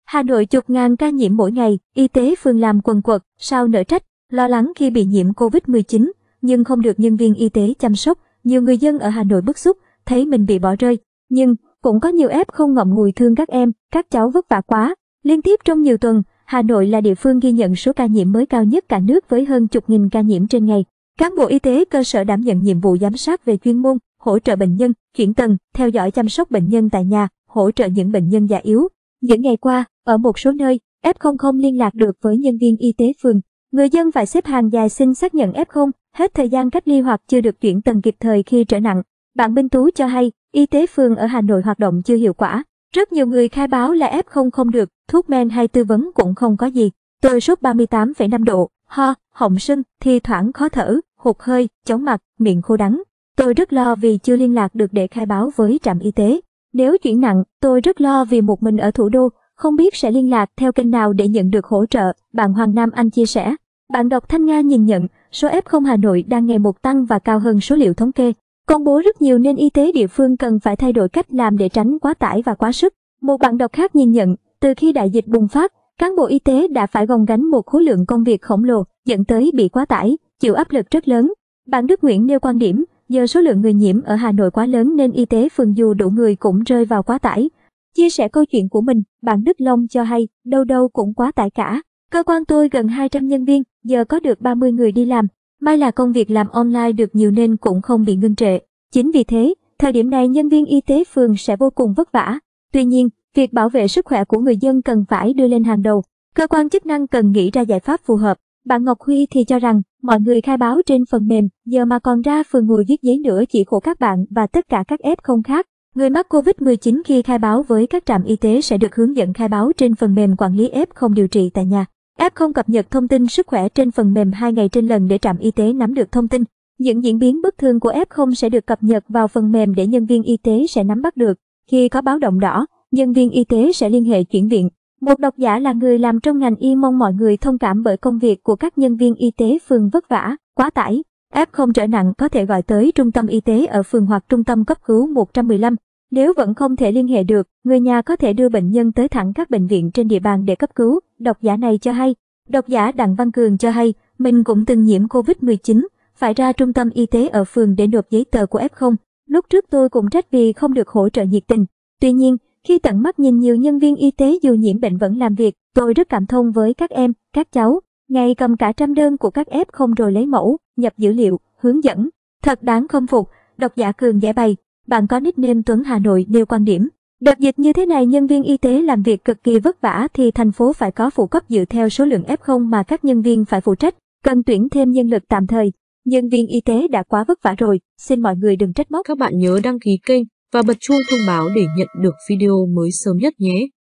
Hà Nội chục ngàn ca nhiễm mỗi ngày, y tế phường làm quần quật, sao nỡ trách, lo lắng khi bị nhiễm Covid-19, nhưng không được nhân viên y tế chăm sóc. Nhiều người dân ở Hà Nội bức xúc, thấy mình bị bỏ rơi. Nhưng, cũng có nhiều F0 ngậm ngùi thương các em, các cháu vất vả quá. Liên tiếp trong nhiều tuần, Hà Nội là địa phương ghi nhận số ca nhiễm mới cao nhất cả nước với hơn chục nghìn ca nhiễm trên ngày. Cán bộ y tế cơ sở đảm nhận nhiệm vụ giám sát về chuyên môn, hỗ trợ bệnh nhân, chuyển tầng, theo dõi chăm sóc bệnh nhân tại nhà, hỗ trợ những bệnh nhân già yếu. Những ngày qua, ở một số nơi, F0 không liên lạc được với nhân viên y tế phường. Người dân phải xếp hàng dài xin xác nhận F0, hết thời gian cách ly hoặc chưa được chuyển tầng kịp thời khi trở nặng. Bạn Minh Tú cho hay, y tế phường ở Hà Nội hoạt động chưa hiệu quả. Rất nhiều người khai báo là F0 không được, thuốc men hay tư vấn cũng không có gì. Tôi sốt 38,5 độ, ho, họng sưng, thi thoảng khó thở, hụt hơi, chóng mặt, miệng khô đắng. Tôi rất lo vì chưa liên lạc được để khai báo với trạm y tế. Nếu chuyển nặng, tôi rất lo vì một mình ở thủ đô, không biết sẽ liên lạc theo kênh nào để nhận được hỗ trợ, bạn Hoàng Nam Anh chia sẻ. Bạn đọc Thanh Nga nhìn nhận, số F0 Hà Nội đang ngày một tăng và cao hơn số liệu thống kê. Công bố rất nhiều nên y tế địa phương cần phải thay đổi cách làm để tránh quá tải và quá sức. Một bạn đọc khác nhìn nhận, từ khi đại dịch bùng phát, cán bộ y tế đã phải gồng gánh một khối lượng công việc khổng lồ, dẫn tới bị quá tải, chịu áp lực rất lớn. Bạn Đức Nguyễn nêu quan điểm, giờ số lượng người nhiễm ở Hà Nội quá lớn nên y tế phường dù đủ người cũng rơi vào quá tải. Chia sẻ câu chuyện của mình, bạn Đức Long cho hay, đâu đâu cũng quá tải cả. Cơ quan tôi gần 200 nhân viên, giờ có được 30 người đi làm. May là công việc làm online được nhiều nên cũng không bị ngưng trệ. Chính vì thế, thời điểm này nhân viên y tế phường sẽ vô cùng vất vả. Tuy nhiên, việc bảo vệ sức khỏe của người dân cần phải đưa lên hàng đầu. Cơ quan chức năng cần nghĩ ra giải pháp phù hợp. Bạn Ngọc Huy thì cho rằng, mọi người khai báo trên phần mềm, giờ mà còn ra phường ngồi viết giấy nữa chỉ khổ các bạn và tất cả các F0 khác. Người mắc Covid-19 khi khai báo với các trạm y tế sẽ được hướng dẫn khai báo trên phần mềm quản lý F0 điều trị tại nhà. F0 cập nhật thông tin sức khỏe trên phần mềm 2 ngày trên lần để trạm y tế nắm được thông tin. Những diễn biến bất thường của F0 sẽ được cập nhật vào phần mềm để nhân viên y tế sẽ nắm bắt được. Khi có báo động đỏ, nhân viên y tế sẽ liên hệ chuyển viện. Một độc giả là người làm trong ngành y mong mọi người thông cảm bởi công việc của các nhân viên y tế phường vất vả, quá tải. F0 trở nặng có thể gọi tới trung tâm y tế ở phường hoặc trung tâm cấp cứu 115. Nếu vẫn không thể liên hệ được, người nhà có thể đưa bệnh nhân tới thẳng các bệnh viện trên địa bàn để cấp cứu, độc giả này cho hay. Độc giả Đặng Văn Cường cho hay, mình cũng từng nhiễm Covid-19, phải ra trung tâm y tế ở phường để nộp giấy tờ của F0. Lúc trước tôi cũng trách vì không được hỗ trợ nhiệt tình. Tuy nhiên, khi tận mắt nhìn nhiều nhân viên y tế dù nhiễm bệnh vẫn làm việc, tôi rất cảm thông với các em, các cháu. Ngày cầm cả trăm đơn của các F0 rồi lấy mẫu, nhập dữ liệu, hướng dẫn. Thật đáng khâm phục, độc giả Cường giải bày. Bạn có nickname Tuấn Hà Nội nêu quan điểm. Đợt dịch như thế này nhân viên y tế làm việc cực kỳ vất vả thì thành phố phải có phụ cấp dựa theo số lượng F0 mà các nhân viên phải phụ trách, cần tuyển thêm nhân lực tạm thời. Nhân viên y tế đã quá vất vả rồi, xin mọi người đừng trách móc. Các bạn nhớ đăng ký kênh và bật chuông thông báo để nhận được video mới sớm nhất nhé.